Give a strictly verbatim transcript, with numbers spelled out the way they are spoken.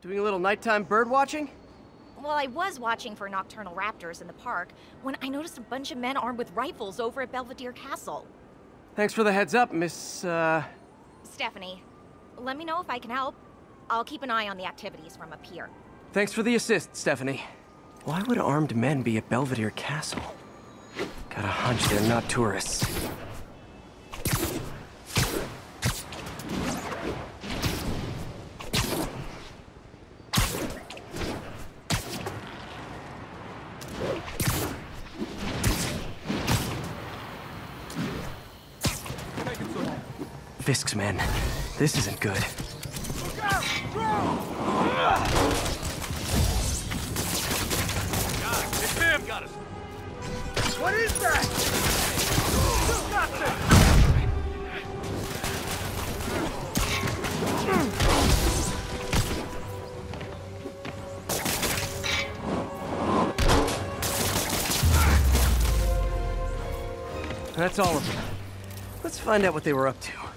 Doing a little nighttime bird watching? Well, I was watching for nocturnal raptors in the park when I noticed a bunch of men armed with rifles over at Belvedere Castle. Thanks for the heads up, Miss, uh... Stephanie, let me know if I can help. I'll keep an eye on the activities from up here. Thanks for the assist, Stephanie. Why would armed men be at Belvedere Castle? Got a hunch they're not tourists. Fisk's men. This isn't good. It's him! Got us. What is that? Who got this? That's all of them. Let's find out what they were up to.